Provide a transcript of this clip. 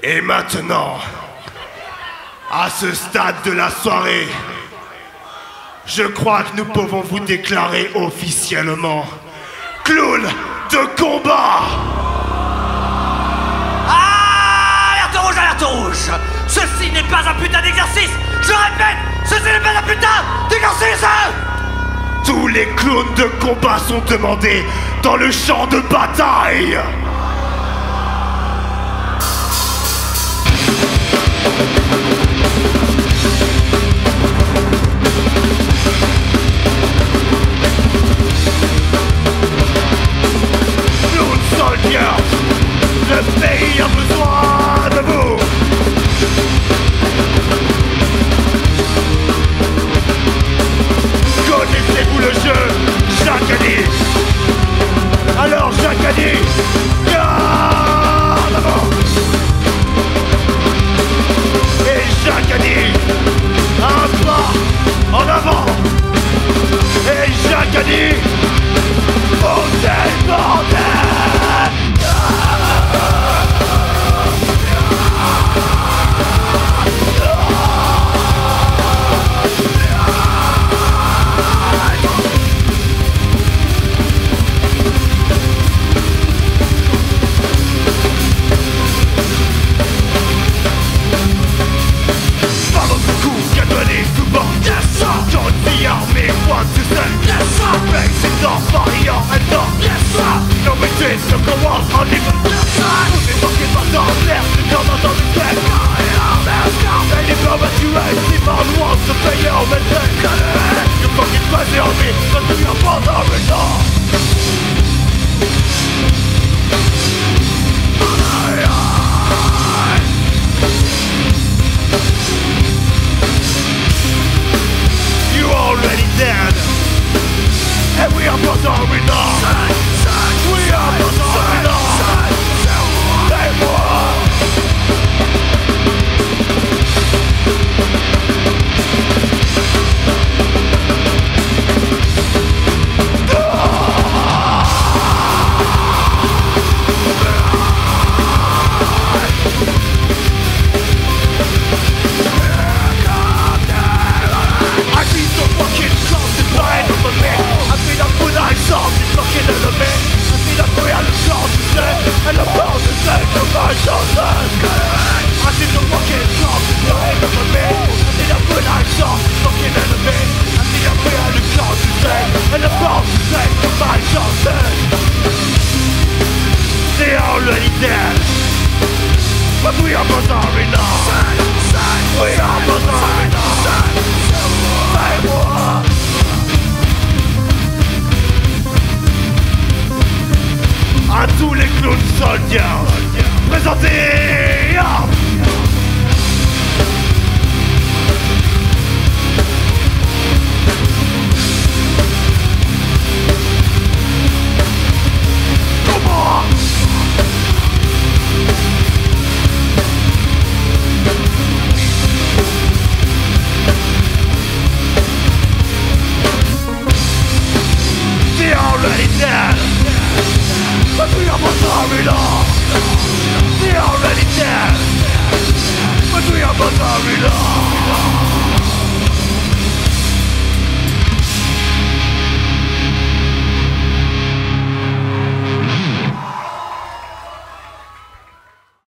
Et maintenant, à ce stade de la soirée, je crois que nous pouvons vous déclarer officiellement clown de combat. Alerte rouge, alerte rouge. Ceci n'est pas un putain d'exercice. Je répète, ceci n'est pas un putain d'exercice. Tous les clowns de combat sont demandés dans le champ de bataille. Clown soldiers, le pays a besoin de vous. Connaissez-vous le jeu Jacques-Annie? Alors Jacques-Annie, garde avant. Et Jacques-Annie, un pas en avant. Et Jacques-Annie, bordel, bordel. À tous les clowns soldiers, présentez